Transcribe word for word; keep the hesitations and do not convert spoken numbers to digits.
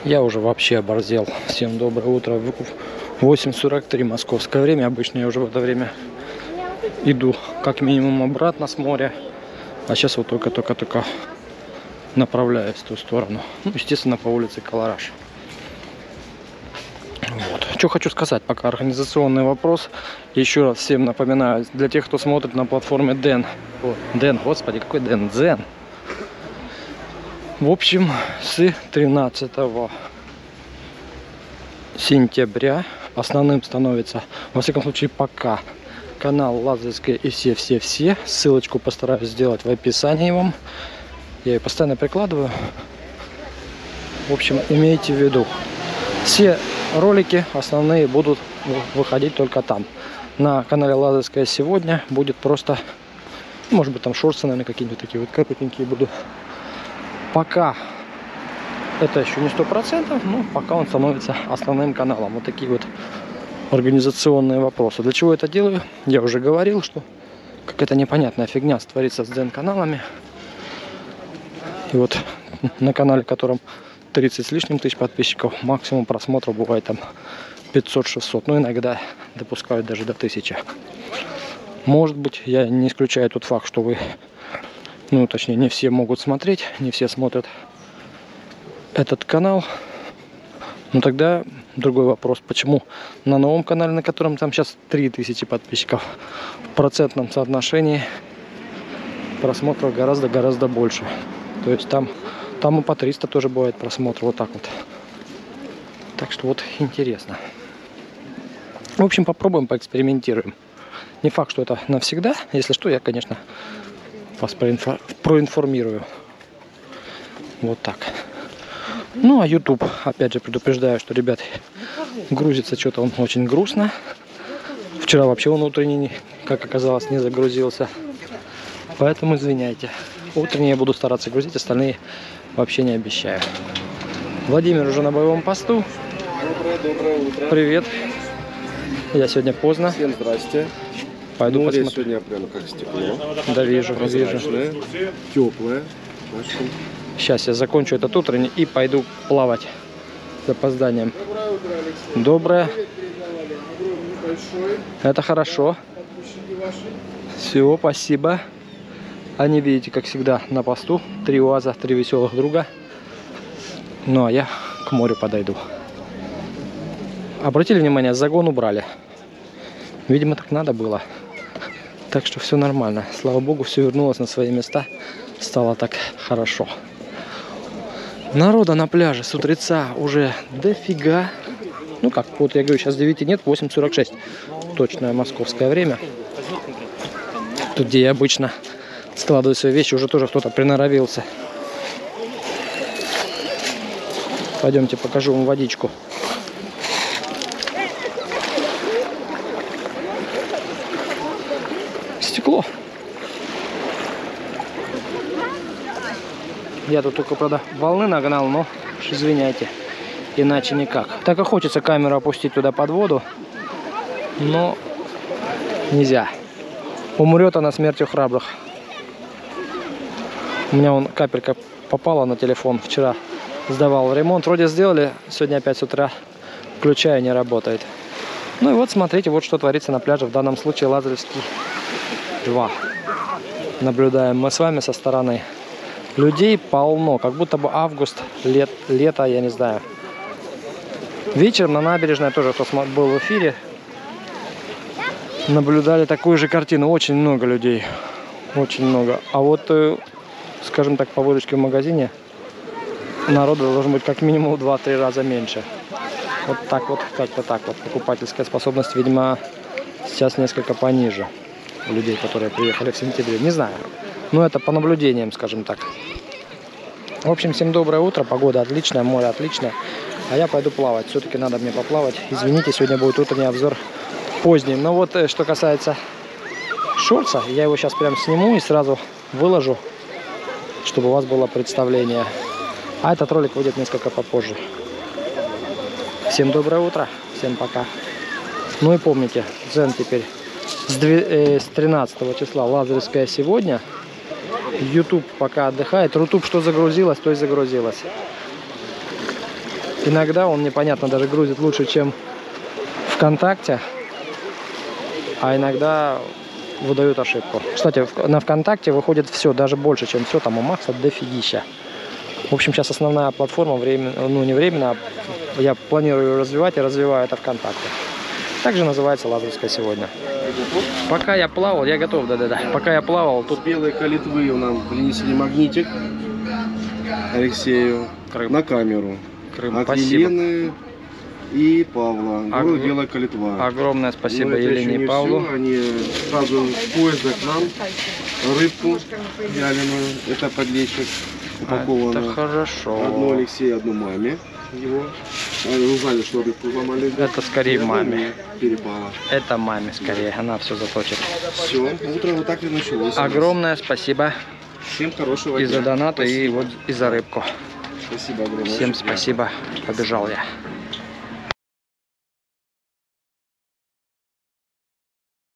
Я уже вообще оборзел. Всем доброе утро. восемь сорок три московское время. Обычно я уже в это время иду как минимум обратно с моря. А сейчас вот только-только-только направляюсь в ту сторону. Ну, естественно, по улице Колораж. Вот. Что хочу сказать, пока организационный вопрос. Еще раз всем напоминаю, для тех, кто смотрит на платформе Дэн. О, Дэн, господи, какой Дэн? Дзен. В общем, с тринадцатого сентября основным становится, во всяком случае пока, канал Лазаревская и все-все-все. Ссылочку постараюсь сделать в описании вам. Я ее постоянно прикладываю. В общем, имейте в виду, все ролики основные будут выходить только там. На канале Лазаревская сегодня будет просто, может быть, там шорты, наверное, какие-нибудь такие вот коротенькие буду. Пока это еще не сто процентов, но пока он становится основным каналом. Вот такие вот организационные вопросы. Для чего это делаю? Я уже говорил, что какая-то непонятная фигня творится с Дзен-каналами. И вот на канале, котором тридцать с лишним тысяч подписчиков, максимум просмотров бывает там пятьсот-шестьсот. Ну, иногда допускают даже до тысячи. Может быть, я не исключаю тот факт, что вы... Ну, точнее, не все могут смотреть, не все смотрят этот канал. Но тогда другой вопрос, почему на новом канале, на котором там сейчас три тысячи подписчиков, в процентном соотношении просмотров гораздо-гораздо больше. То есть там, там и по триста тоже бывает просмотр, вот так вот. Так что вот интересно. В общем, попробуем, поэкспериментируем. Не факт, что это навсегда. Если что, я, конечно, вас проинформирую. Вот так. Ну, а YouTube, опять же, предупреждаю, что, ребят, грузится что-то он очень грустно. Вчера вообще он утренний, как оказалось, не загрузился. Поэтому извиняйте. Утренний я буду стараться грузить, остальные вообще не обещаю. Владимир уже на боевом посту. Доброе, доброе утро. Привет. Я сегодня поздно. Всем здрасте. Пойду море посмотрю. сегодня прямо как стекло. Да, вижу, вижу. Теплое. Сейчас я закончу этот утренний и пойду плавать с опозданием. Доброе. Это хорошо. Все, спасибо. Они, видите, как всегда, на посту. Три УАЗа, три веселых друга. Ну, а я к морю подойду. Обратили внимание, загон убрали. Видимо, так надо было. Так что все нормально. Слава богу, все вернулось на свои места. Стало так хорошо. Народа на пляже с утреца уже дофига. Ну как, вот я говорю, сейчас девяти нет, восемь сорок шесть. Точное московское время. Тут, где я обычно складываю свои вещи, уже тоже кто-то приноровился. Пойдемте, покажу вам водичку. Стекло. Я тут только, правда, волны нагнал, но уж извиняйте, иначе никак. Так и хочется камеру опустить туда под воду, но нельзя. Умрет она смертью храбрых. У меня вон капелька попала на телефон. Вчера сдавал ремонт. Вроде сделали, сегодня опять с утра включаю, не работает. Ну и вот смотрите, вот что творится на пляже. В данном случае Лазаревский два. Наблюдаем мы с вами со стороны. Людей полно, как будто бы август, лет, лето, я не знаю. Вечером на набережной тоже, кто был в эфире, наблюдали такую же картину. Очень много людей, очень много. А вот, скажем так, по выручке в магазине народу должно быть как минимум в два-три раза меньше. Вот так вот, как-то так вот. Покупательская способность, видимо, сейчас несколько пониже у людей, которые приехали в сентябре. Не знаю. Но это по наблюдениям, скажем так. В общем, всем доброе утро. Погода отличная, море отличное. А я пойду плавать. Все-таки надо мне поплавать. Извините, сегодня будет утренний обзор поздний. Но вот, что касается шорца, я его сейчас прям сниму и сразу выложу, чтобы у вас было представление. А этот ролик выйдет несколько попозже. Всем доброе утро. Всем пока. Ну и помните, Дзен теперь с тринадцатого числа, Лазаревская сегодня. YouTube пока отдыхает. Рутуб что загрузилось, то и загрузилось. Иногда он, непонятно, даже грузит лучше, чем ВКонтакте, а иногда выдают ошибку. Кстати, на ВКонтакте выходит все, даже больше, чем все, там у Макса дофигища. В общем, сейчас основная платформа, времен... ну не временно, а я планирую ее развивать и развиваю это ВКонтакте. Также называется Лазарская сегодня. Пока я плавал, я готов, да-да-да. Пока я плавал, тут... С белой калитвы нам принесли магнитик Алексею Крым. на камеру. Крым. От Спасибо. Елены и Павла. Ог- Город Белая Калитва. Огромное спасибо Но это Елене еще и не Павлу. все. Они сразу с поезда к нам рыбку вяленую. Это подлещик упаковано. Это хорошо. Одну Алексею, одну маме его. Они узнали, что рыбку замали. Это скорее И одну маме. мне перепало. Это маме скорее, она все заточит. Все, утро вот так и началось. Огромное спасибо Всем хорошего и дня. за донаты, и Спасибо. вот и за рыбку. Спасибо огромное. Всем Очень приятно. спасибо. Побежал я.